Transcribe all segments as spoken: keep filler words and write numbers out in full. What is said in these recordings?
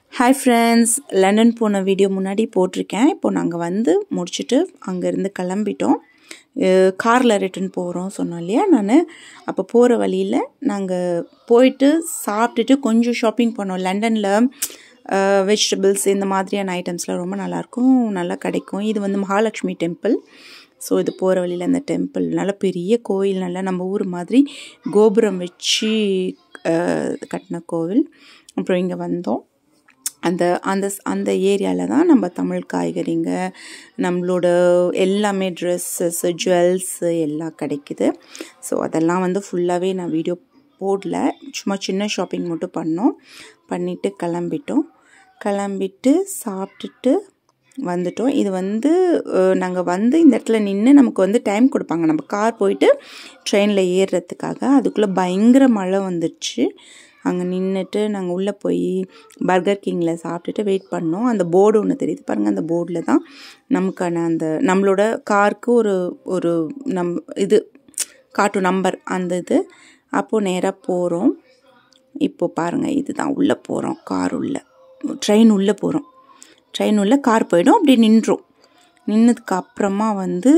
Hi friends, London போன video முன்னாடி போட்டிருக்கேன். இப்போ நாங்க வந்து முடிச்சிட்டு அங்க இருந்து கிளம்பிட்டோம். கார்ல ரிட்டர்ன் போறோம் சொன்னோம் இல்லையா நான். அப்போ போற வழியில நாங்க போயிட்டு சாப்பிட்டுட்டு கொஞ்சம் ஷாப்பிங் பண்ணோம். லண்டன்ல வெஜிடபிள்ஸ் இந்த மாதிரியான ஐட்டம்ஸ்லாம் ரொம்ப நல்லா இருக்கும், நல்லா கிடைக்கும். இது வந்து மகாலட்சுமி டெம்பிள். ஸோ இது போகிற வழியில் அந்த டெம்பிள் நல்ல பெரிய கோயில், நல்லா நம்ம ஊர் மாதிரி கோபுரம் வச்சு கட்டின கோவில். அப்புறம் இங்கே வந்தோம். அந்த அந்த அந்த ஏரியாவில் தான் நம்ம தமிழ் காய்கறிங்க, நம்மளோட எல்லாமே ட்ரெஸ்ஸஸ், ஜுவல்ஸு எல்லாம் கிடைக்குது. ஸோ அதெல்லாம் வந்து ஃபுல்லாகவே நான் வீடியோ போடல, சும்மா சின்ன ஷாப்பிங் மட்டும் பண்ணோம். பண்ணிவிட்டு கிளம்பிட்டோம். கிளம்பிட்டு சாப்பிட்டுட்டு வந்துட்டோம். இது வந்து நாங்கள் வந்து இந்த இடத்துல நின்று நமக்கு வந்து டைம் கொடுப்பாங்க, நம்ம கார் போயிட்டு ட்ரெயினில் ஏறுறதுக்காக. அதுக்குள்ளே பயங்கர மழை வந்துடுச்சு. அங்கே நின்றுட்டு நாங்கள் உள்ளே போய் பர்கர் கிங்கில் சாப்பிட்டுட்டு வெயிட் பண்ணோம். அந்த போர்டு ஒன்று தெரியுது பாருங்கள், அந்த போர்டில் தான் நமக்கான அந்த நம்மளோட காருக்கு ஒரு ஒரு நம் இது காட்டும் நம்பர், அந்த இது. அப்போது நேராக போகிறோம். இப்போது பாருங்கள், இது தான் உள்ளே போகிறோம், கார் உள்ளே, ட்ரெயின் உள்ளே போகிறோம். ட்ரெயின் உள்ளே கார் போயிடும், அப்படி நின்றோம். நின்னதுக்கு அப்புறமா வந்து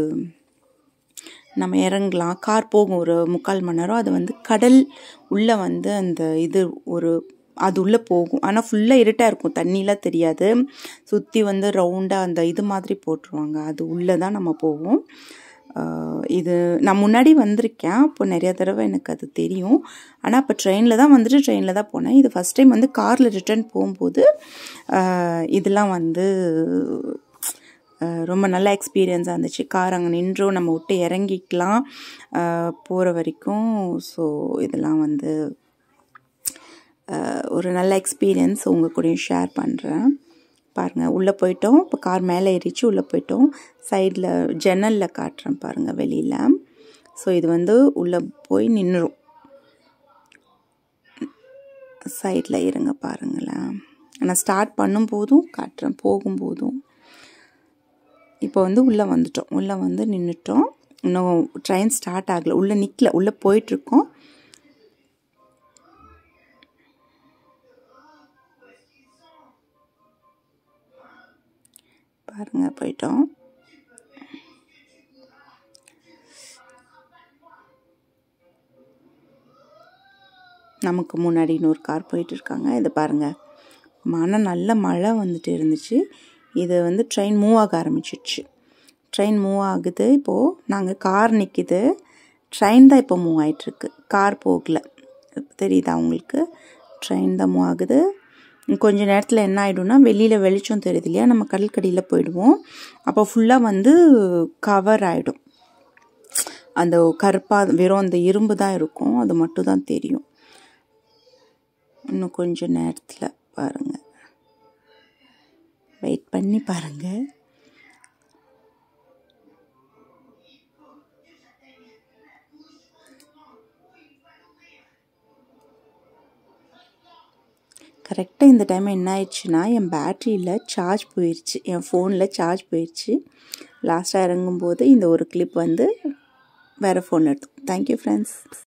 நம்ம இறங்கலாம். கார் போகும் ஒரு முக்கால் மணி நேரம். அது வந்து கடல் உள்ளே வந்து அந்த இது ஒரு அது உள்ளே போகும். ஆனால் ஃபுல்லாக இருட்டாக இருக்கும், தண்ணிலாம் தெரியாது. சுற்றி வந்து ரவுண்டாக அந்த இது மாதிரி போட்டுருவாங்க, அது உள்ளே தான் நம்ம போவோம். இது நான் முன்னாடி வந்திருக்கேன், அப்போ நிறையா தடவை எனக்கு அது தெரியும். ஆனால் இப்போ ட்ரெயினில் தான் வந்துட்டு ட்ரெயினில் தான் போனேன். இது ஃபஸ்ட் டைம் வந்து காரில் ரிட்டர்ன் போகும்போது இதெல்லாம் வந்து ரொம்ப நல்ல எக்ஸ்பீரியன்ஸாக இருந்துச்சு. கார் அங்கே நின்றோம், நம்ம விட்டு இறங்கிக்கலாம் போகிற வரைக்கும். ஸோ இதெல்லாம் வந்து ஒரு நல்ல எக்ஸ்பீரியன்ஸ் உங்கள் கூடயும் ஷேர் பண்ணுறேன். பாருங்கள், உள்ளே போயிட்டோம். இப்போ கார் மேலே ஏறிச்சு, உள்ளே போயிட்டோம். சைடில் ஜன்னலில் காட்டுறேன் பாருங்கள், வெளியில். ஸோ இது வந்து உள்ளே போய் நின்றுரும். சைடில் இருங்க பாருங்களேன். நான் ஸ்டார்ட் பண்ணும்போதும் காட்டுறேன், போகும்போதும். இப்போ வந்து உள்ளே வந்துட்டோம். உள்ளே வந்து நின்றுட்டோம். இன்னும் ட்ரெயின் ஸ்டார்ட் ஆகலை, உள்ளே நிற்கல, உள்ளே போயிட்டுருக்கோம். பாருங்க, போயிட்டோம். நமக்கு முன்னாடி இன்னொரு கார் போயிட்டு இருக்காங்க. இது பாருங்க, மழை, நல்ல மழை வந்துட்டு இருந்துச்சு. இது வந்து ட்ரெயின் மூவ் ஆக ஆரம்பிச்சிடுச்சு. ட்ரெயின் மூவ் ஆகுது. இப்போது நாங்கள் கார் நிற்கிது, ட்ரெயின் தான் இப்போ மூவ் ஆகிட்டுருக்கு, கார் போகல. தெரியுதா உங்களுக்கு? ட்ரெயின் தான் மூவ் ஆகுது. கொஞ்சம் நேரத்தில் என்ன ஆகிடும்னா, வெளியில் வெளிச்சம் தெரியுது இல்லையா, நம்ம கடற்கடியில் போயிடுவோம். அப்போ ஃபுல்லாக வந்து கவர் ஆகிடும். அந்த கருப்பாக வெறும் அந்த இரும்பு தான் இருக்கும், அது மட்டும் தான் தெரியும். இன்னும் கொஞ்சம் நேரத்தில் பாருங்கள், வெயிட் பண்ணி பாருங்கள். கரெக்டாக இந்த டைம் என்ன ஆயிடுச்சுன்னா, என் பேட்டரியில் சார்ஜ் போயிடுச்சு, என் ஃபோனில் சார்ஜ் போயிடுச்சு. லாஸ்ட்டாக இறங்கும்போது இந்த ஒரு கிளிப் வந்து வேறு ஃபோன் எடுத்தோம். Thank you friends.